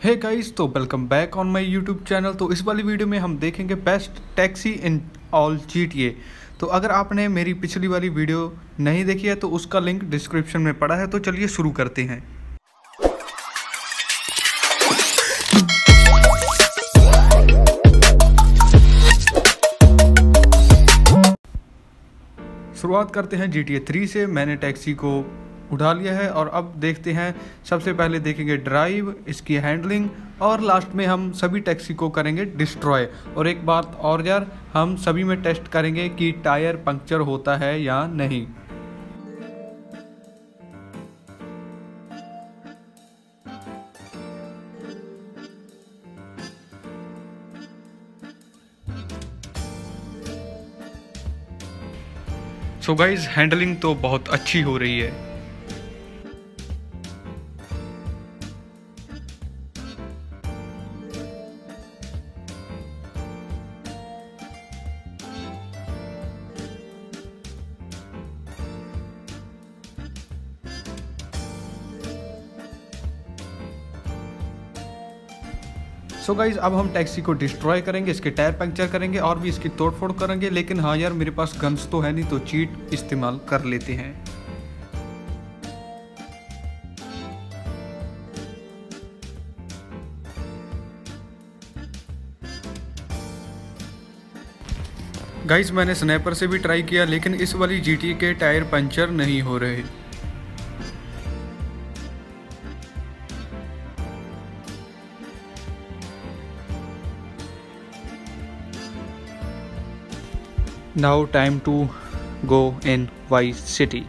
हे guys, तो welcome back on my YouTube channel. तो इस वाली वीडियो में हम देखेंगे best taxi in all GTA। तो अगर आपने मेरी पिछली वाली वीडियो नहीं देखी है तो उसका लिंक डिस्क्रिप्शन में पड़ा है। तो चलिए शुरू करते हैं। शुरुआत करते हैं GTA 3 से। मैंने टैक्सी को उठा लिया है और अब देखते हैं। सबसे पहले देखेंगे ड्राइव, इसकी हैंडलिंग और लास्ट में हम सभी टैक्सी को करेंगे डिस्ट्रॉय। और एक बात और यार, हम सभी में टेस्ट करेंगे कि टायर पंक्चर होता है या नहीं। सो गाइज, हैंडलिंग तो बहुत अच्छी हो रही है। सो गाइज, अब हम टैक्सी को डिस्ट्रॉय करेंगे, इसके टायर पंक्चर करेंगे और भी इसकी तोड़फोड़ करेंगे। लेकिन हाँ यार, मेरे पास गन्स तो है नहीं, तो चीट इस्तेमाल कर लेते हैं। गाइज, मैंने स्नैपर से भी ट्राई किया लेकिन इस वाली GTA के टायर पंचर नहीं हो रहे। Now time to go in Vice City.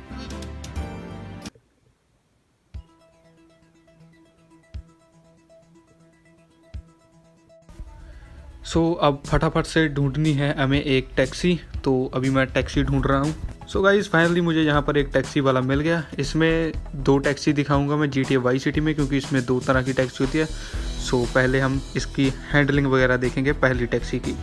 अब फटाफट से ढूंढनी है हमें एक टैक्सी। तो अभी मैं टैक्सी ढूंढ रहा हूँ। सो गाइस, फाइनली मुझे यहाँ पर एक टैक्सी वाला मिल गया। इसमें दो टैक्सी दिखाऊंगा मैं GTA Vice City में, क्योंकि इसमें दो तरह की टैक्सी होती है। पहले हम इसकी हैंडलिंग वगैरह देखेंगे पहली टैक्सी की।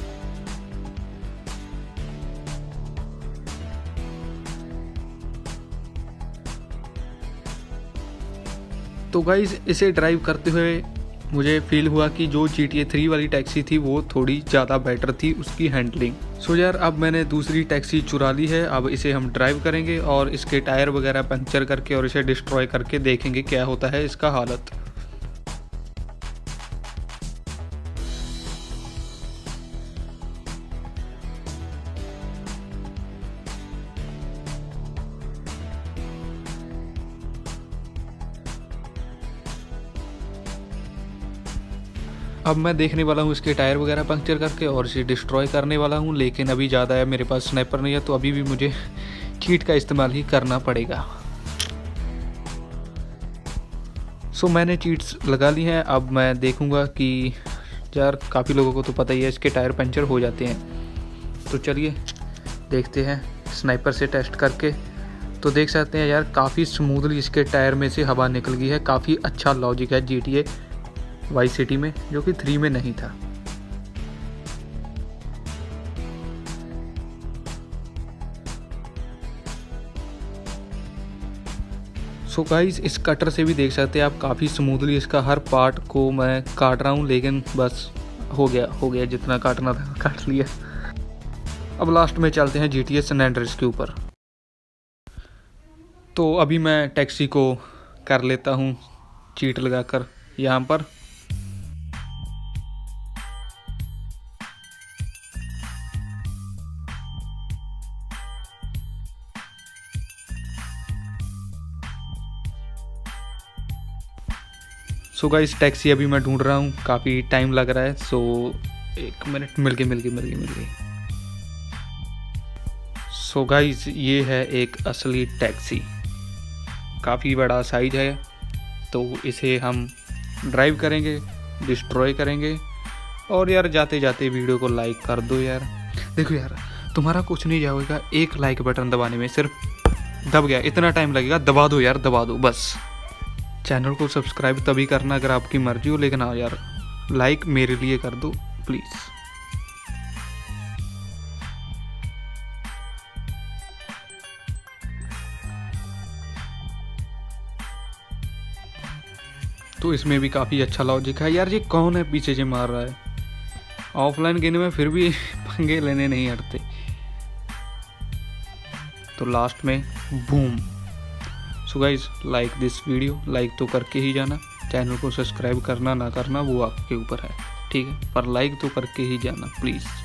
तो गाइज, इसे ड्राइव करते हुए मुझे फील हुआ कि जो GTA 3 वाली टैक्सी थी वो थोड़ी ज़्यादा बेटर थी उसकी हैंडलिंग। यार, अब मैंने दूसरी टैक्सी चुरा ली है। अब इसे हम ड्राइव करेंगे और इसके टायर वगैरह पंक्चर करके और इसे डिस्ट्रॉय करके देखेंगे क्या होता है इसका हालत। अब मैं देखने वाला हूँ इसके टायर वगैरह पंक्चर करके और इसे डिस्ट्रॉय करने वाला हूँ। लेकिन अभी ज़्यादा है, मेरे पास स्नाइपर नहीं है, तो अभी भी मुझे चीट का इस्तेमाल ही करना पड़ेगा। मैंने चीट्स लगा ली हैं। अब मैं देखूँगा कि यार, काफ़ी लोगों को तो पता ही है इसके टायर पंक्चर हो जाते हैं। तो चलिए देखते हैं स्नाइपर से टेस्ट करके। तो देख सकते हैं यार, काफ़ी स्मूथली इसके टायर में से हवा निकल गई है। काफ़ी अच्छा लॉजिक है GTA Vice City में, जो कि 3 में नहीं था। गाइस, इस कटर से भी देख सकते हैं आप, काफ़ी स्मूथली इसका हर पार्ट को मैं काट रहा हूँ। लेकिन बस हो गया जितना काटना था काट लिया। अब लास्ट में चलते हैं GTA San Andreas के ऊपर। तो अभी मैं टैक्सी को कर लेता हूँ चीट लगाकर यहाँ पर। गाइस, टैक्सी अभी मैं ढूंढ रहा हूँ, काफ़ी टाइम लग रहा है। 1 मिनट, मिल गई। गाइस, ये है एक असली टैक्सी, काफ़ी बड़ा साइज है। तो इसे हम ड्राइव करेंगे, डिस्ट्रॉय करेंगे। और यार, जाते जाते वीडियो को लाइक कर दो यार। देखो यार, तुम्हारा कुछ नहीं जाएगा, एक लाइक बटन दबाने में। सिर्फ दब गया, इतना टाइम लगेगा, दबा दो यार, दबा दो बस। चैनल को सब्सक्राइब तभी करना अगर आपकी मर्जी हो, लेकिन हाँ यार, लाइक मेरे लिए कर दो प्लीज़। तो इसमें भी काफ़ी अच्छा लॉजिक है। यार ये कौन है पीछे से मार रहा है? ऑफलाइन गेम में फिर भी पंगे लेने नहीं हटते। तो लास्ट में boom. So guys like this video, like तो करके ही जाना। चैनल को सब्सक्राइब करना ना करना वो आपके ऊपर है, ठीक है, पर लाइक तो करके ही जाना प्लीज़।